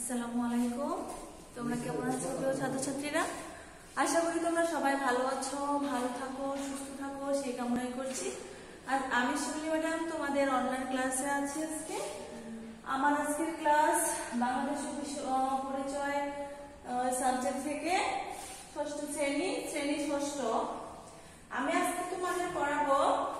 আসসালামু আলাইকুম। তোমরা কেমন আছো প্রিয় ছাত্রছাত্রীরা? আশা করি তোমরা সবাই ভালো আছো, ভালো থাকো, সুস্থ থাকো সেই কামনাই করছি। আর আমি শিউলি ম্যাডাম তোমাদের অনলাইন ক্লাসে আছি আজকে। আমার আজকের ক্লাস বাংলাদেশ পরিচয় সাবজেক্ট থেকে ষষ্ঠ শ্রেণী ষষ্ঠ। আমি আজকে তোমাদের পড়াবো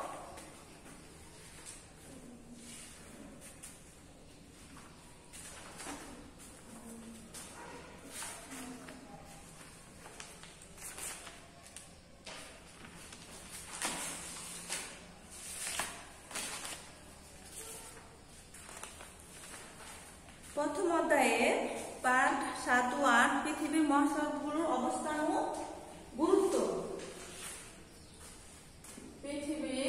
প্রথম অধ্যায়ে পাঠ 7 ও 8 পৃথিবীর মহাসাগরগুলোর অবস্থান ও গুরুত্ব। পৃথিবীর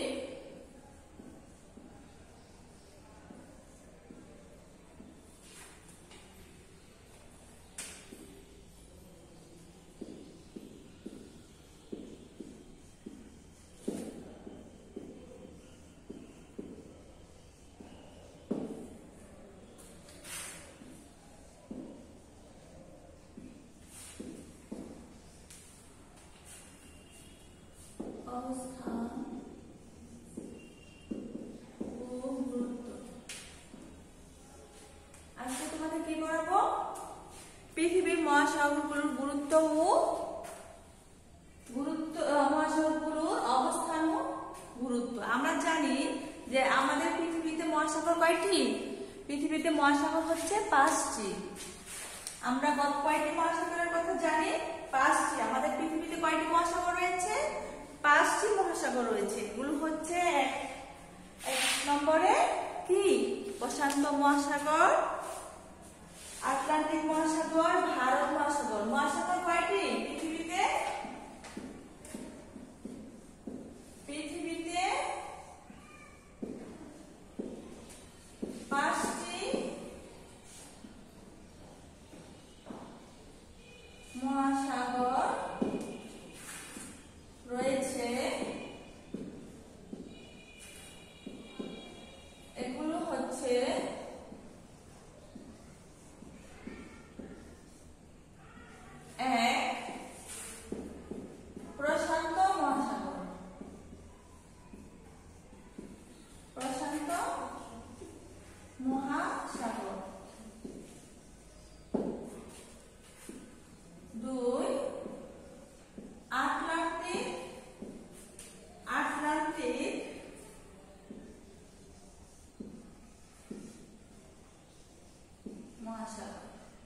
অবস্থান ও গুরুত্ব। আজকে তোমাদের কি পড়াবো? পৃথিবীর মহাসাগরগুলোর গুরুত্ব ও মহাসাগরগুলোর অবস্থান ও গুরুত্ব। আমরা জানি যে আমাদের পৃথিবীতে মহাসাগর কয়টি? পৃথিবীতে মহাসাগর হচ্ছে 5টি। আমরা কয়টি মহাসাগরের কথা জানি? 5টি। আমাদের পৃথিবীতে কয়টি মহাসাগর রয়েছে? 5টি মহাসাগর রয়েছে। এগুলো হচ্ছে এক নম্বরে কি? প্রশান্ত মহাসাগর, আটলান্টিক মহাসাগর, ভারত মহাসাগর। মহাসাগর কয়টি পৃথিবীতে? পৃথিবীতে 5টি মহাসাগর রয়েছে। এগুলো হচ্ছে এক, প্রশান্ত মহাসাগর, প্রশান্ত মহাসাগর। 2, আটলান্টিক মহাসাগর।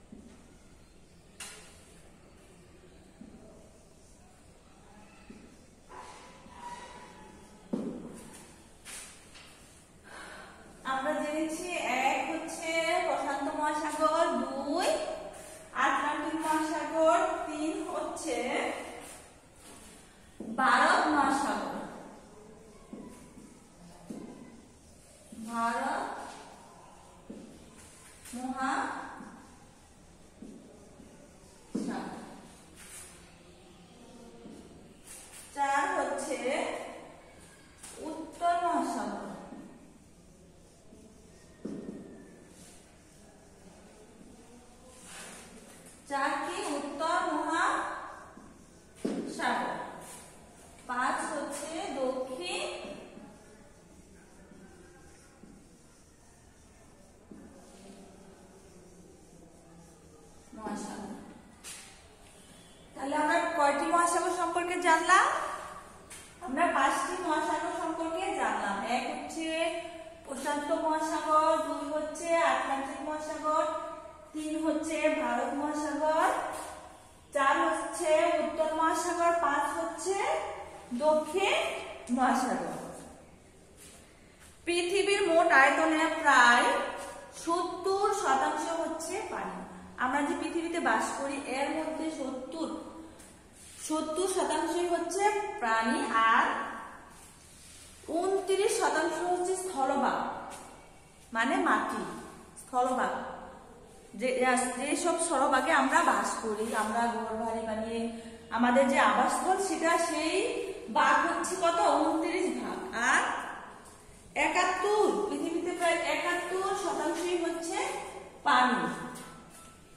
আমরা জেনেছি এক হচ্ছে প্রশান্ত মহাসাগর, 2 আটলান্টিক মহাসাগর, 3 হচ্ছে ভারত মহাসাগর। ভারত মহাসাগর। 4 হচ্ছে উত্তর মহাসাগর। 4টি উত্তর মহাসাগর। 5 হচ্ছে দক্ষিণ মহাসাগর। তাহলে আমরা কয়টি মহাসাগর সম্পর্কে জানলাম? আমরা 5টি মহাসাগর সম্পর্কে জানলাম। এক হচ্ছে প্রশান্ত মহাসাগর, 2 হচ্ছে আটলান্টিক মহাসাগর, 3 হচ্ছে ভারত মহাসাগর, 4 হচ্ছে উত্তর মহাসাগর, 5 হচ্ছে দক্ষিণ মহাসাগর। পৃথিবীর মোট আয়তনের প্রায় 70% হচ্ছে পানি। আমরা যে পৃথিবীতে বাস করি এর মধ্যে 70% হচ্ছে প্রাণী, আর 29% হচ্ছে স্থলভাগ, মানে মাটি, স্থলভাগ। যেসব স্থলভাগে আমরা বাস করি, আমরা ঘর বাড়ি বানিয়ে আমাদের যে আবাসস্থল সেটা, সেই ভাগ হচ্ছে কত? 29 ভাগ। আর 71, পৃথিবীতে প্রায় 71% হচ্ছে পানি।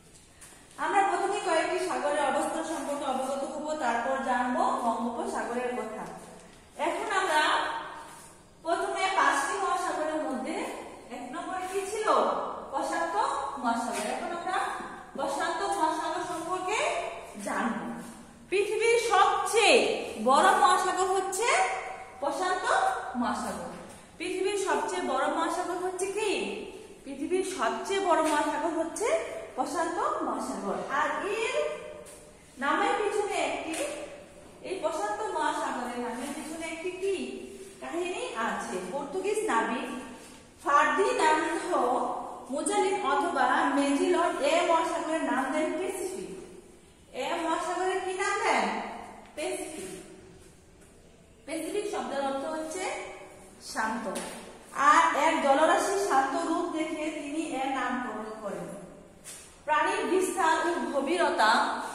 সবচেয়ে বড় মহাসাগর হচ্ছে প্রশান্ত মহাসাগর। আর এর নামের পিছনে একটি, এই প্রশান্ত মহাসাগরের নামের পিছনে একটি কি কাহিনী আছে। পর্তুগিজ নাবিক ফার্দিনান্দো মুজালিন অথবা মেজিলন এ মহাসাগরের নাম দেন প্যাসিফিক। এ মহাসাগরের কি নাম দেন? প্যাসিফিক। প্যাসিফিক শব্দের অর্থ হচ্ছে শান্ত। আর এর জলরাশি শান্ত রূপ দেখে তিনি এর নামকরণ করেন। প্রাণীর বিস্তার ও গভীরতা,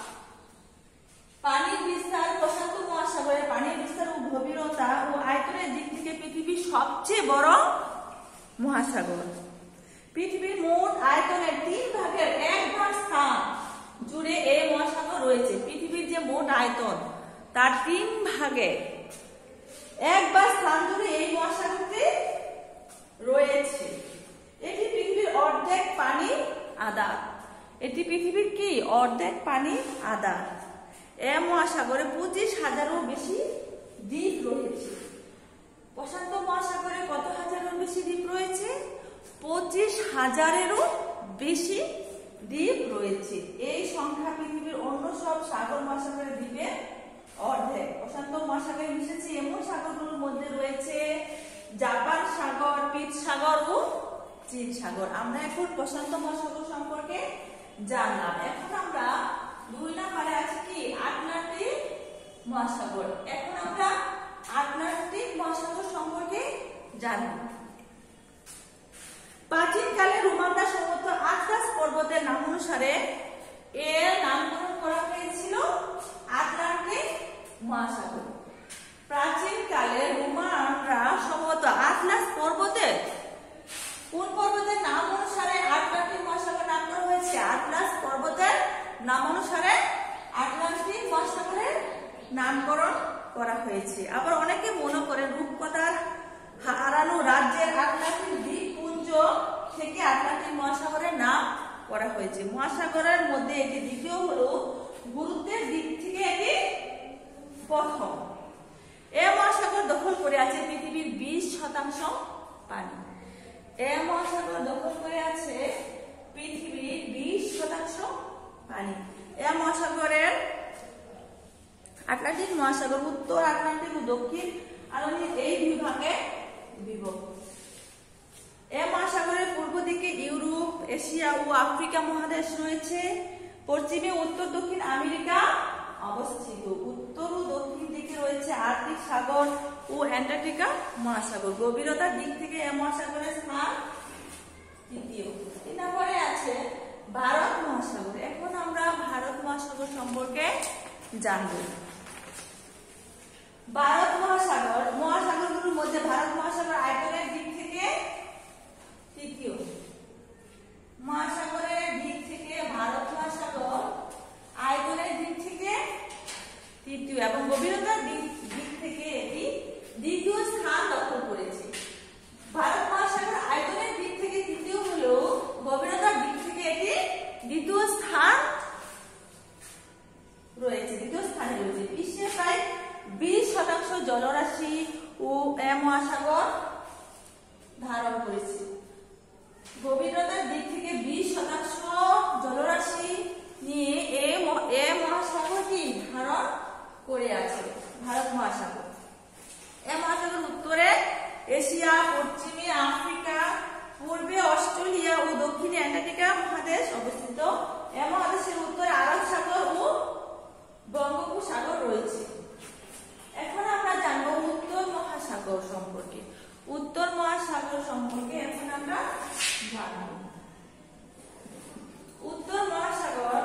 পানির বিস্তার, প্রশান্ত মহাসাগরের পানির বিস্তার ও গভীরতা ও আয়তনের দিক থেকে পৃথিবীর সবচেয়ে বড় মহাসাগর। পৃথিবীর মোট আয়তনের 3 ভাগের 1 ভাগ স্থান জুড়ে এই মহাসাগর রয়েছে। পৃথিবীর যে মোট আয়তন তার 3 ভাগের 1 ভাগ স্থান জুড়ে এই মহাসাগরটি রয়েছে। এটি পৃথিবীর অর্ধেক পানি আধার। এটি পৃথিবীর কি অর্ধেক পানি আধার। এ মহাসাগরে 25,000-এরও বেশি দ্বীপ রয়েছে। প্রশান্ত মহাসাগরে কত হাজারেরও বেশি দ্বীপ রয়েছে? 25,000-এরও বেশি দ্বীপ রয়েছে। এই সংখ্যা পৃথিবীর অন্য সব সাগর মহাসাগরের দ্বীপের অর্ধেক। প্রশান্ত মহাসাগরে মিশেছে এমন সাগরগুলোর মধ্যে রয়েছে জাপান সাগর, পিট সাগর ও চীন সাগর। আমরা এখন প্রশান্ত মহাসাগর সম্পর্কে জানলাম। এখন আমরা 2 নম্বরে আছে কি আটলান্টিক মহাসাগর। এখন আমরা আটলান্টিক মহাসাগর সম্পর্কে জানব। প্রাচীনকালে রোমানরা সম্ভবত আটলাস পর্বতের নাম অনুসারে এর নামকরণ করা হয়েছিল আটলান্টিক মহাসাগর। প্রাচীনকালে রোমানরা সম্ভবত আটলাস পর্বতের, কোন পর্বতের নাম অনুসারে আটলান্টিক মহাসাগর নাম করা হয়েছে? আটলাস পর্বতের নাম অনুসারে আটলান্টিক মহাসাগরের নামকরণ করা হয়েছে। আবার অনেকে মনে করেন রূপকথার হারানো রাজ্যের আটলান্টিক দ্বীপপুঞ্জ থেকে আটলান্টিক মহাসাগরের নাম করা হয়েছে। মহাসাগরের মধ্যে এটি দ্বিতীয় হলো গুরুত্বের দিক থেকে এটি প্রথম। এ মহাসাগর দখল করে আছে পৃথিবীর 20% পানি। এ মহাসাগর দখল করে আছে পৃথিবীর 20% পানি। এ মহাসাগরের আটলান্টিক মহাসাগর উত্তর আটলান্টিক ও দক্ষিণ আটলান্টিক এই 2 ভাগে বিভক্ত। এ মহাসাগরের পূর্ব দিকে ইউরোপ, এশিয়া ও আফ্রিকা মহাদেশ রয়েছে। পশ্চিমে উত্তর দক্ষিণ আমেরিকা অবস্থিত। উত্তর ও দক্ষিণ দিকে রয়েছে আর্কটিক সাগর ও অ্যান্টার্কটিকা মহাসাগর। গভীরতার দিক থেকে এ মহাসাগরের স্থান তৃতীয়। 3 নম্বরে আছে ভারত মহাসাগর। এখন আমরা ভারত মহাসাগর সম্পর্কে জানব। ভারত মহাসাগর, মহাসাগরগুলোর মধ্যে ভারত মহাসাগর আয়তনের দিক থেকে তৃতীয়। মহাসাগরের দিক থেকে ভারত মহাসাগর আয়তনের দিক থেকে তৃতীয় এবং গভীরতার দিক থেকে এটি দ্বিতীয় স্থান দখল করেছে। ভারত মহাসাগর আয়তনের দিক থেকে তৃতীয় হলেও গভীরতার দিক থেকে এটি দ্বিতীয় স্থান রয়েছে, দ্বিতীয় স্থানে রয়েছে। বিশ্বের প্রায় 20% জলরাশি ও এ মহাসাগর ধারণ করেছে। গভীরতার দিক থেকে 20% জলরাশি নিয়ে এ মহাসাগরটি ধারণ করে আছে ভারত মহাসাগর। এ মহাসাগর উত্তরে এশিয়া, পশ্চিমে আফ্রিকা, পূর্বে অস্ট্রেলিয়া ও দক্ষিণে অ্যান্টার্কটিকা মহাদেশ অবস্থিত। এ মহাদেশের উত্তরে আরব সাগর ও বঙ্গোপসাগর রয়েছে। এখন আমরা জানবো উত্তর মহাসাগর সম্পর্কে। উত্তর মহাসাগর সম্পর্কে এখন আমরা জানব। উত্তর মহাসাগর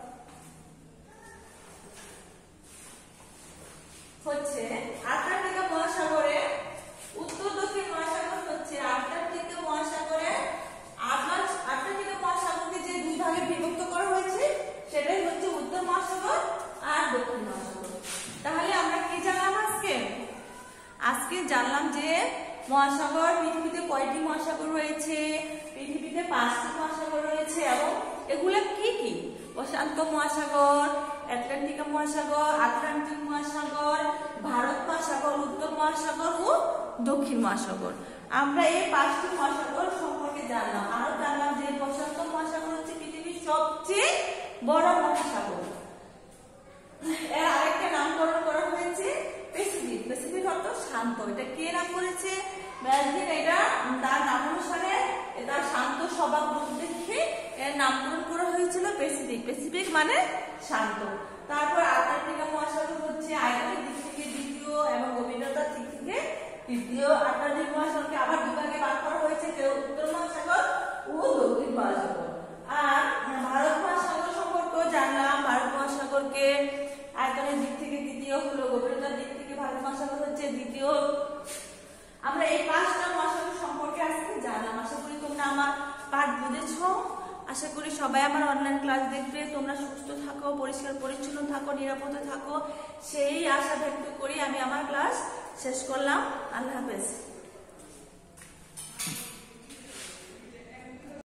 হচ্ছে আটলান্টিক মহাসাগরে, উত্তর দক্ষিণ মহাসাগর হচ্ছে আটলান্টিক মহাসাগরে। আটলান্টিক মহাসাগরকে যে 2 ভাগে বিভক্ত করা হয়েছে সেটাই হচ্ছে উত্তর মহাসাগর আর দক্ষিণ মহাসাগর। তাহলে আমরা কি জানলাম আজকে জানলাম যে মহাসাগর, পৃথিবীতে কয়টি মহাসাগর রয়েছে? পৃথিবীতে 5টি মহাসাগর রয়েছে এবং এগুলো কি কি? প্রশান্ত মহাসাগর, আটলান্টিক মহাসাগর, আটলান্টিক মহাসাগর, ভারত মহাসাগর, উত্তর মহাসাগর ও দক্ষিণ মহাসাগর। আমরা এই 5টি মহাসাগর সম্পর্কে জানলাম। আরো জানলাম যে বড় মহাসাগর। এর আরেকটা নামকরণ করা হয়েছে প্যাসিফিক। প্যাসিফিক অর্থ শান্ত। এটা কে নাম করেছে? ব্যালভিন। এটা তার নাম অনুসারে এটা শান্ত স্বভাব রূপ দেখে এর নামকরণ করা হয়েছিল প্যাসিফিক। প্যাসিফিক মানে শান্ত। তারপর আন্টার্কটিকা মহাসাগর হচ্ছে আয়তনের দিক থেকে দ্বিতীয় এবং গভীরতার দিক থেকে তৃতীয়। আন্টার্কটিক মহাসাগরকে আবার দুভাগে ভাগ করা হয়েছে, উত্তর মহাসাগর ও দক্ষিণ মহাসাগর। আর ভারত মহাসাগর সম্পর্কে জানলাম। ভারত মহাসাগরকে আয়তনের দিক থেকে দ্বিতীয় হলো, গভীরতার দিক থেকে ভারত মহাসাগর হচ্ছে দ্বিতীয়। আমরা এই 5টা মহাসাগর সম্পর্কে আজকে জানলাম। আশা করি তোমরা আমার পাঠ বুঝেছো। আশা করি সবাই আমার অনলাইন ক্লাস দেখবে। তোমরা সুস্থ থাকো, পরিষ্কার পরিচ্ছন্ন থাকো, নিরাপদে থাকো, সেই আশা ব্যক্ত করি আমি আমার ক্লাস শেষ করলাম। আল্লাহ হাফেজ।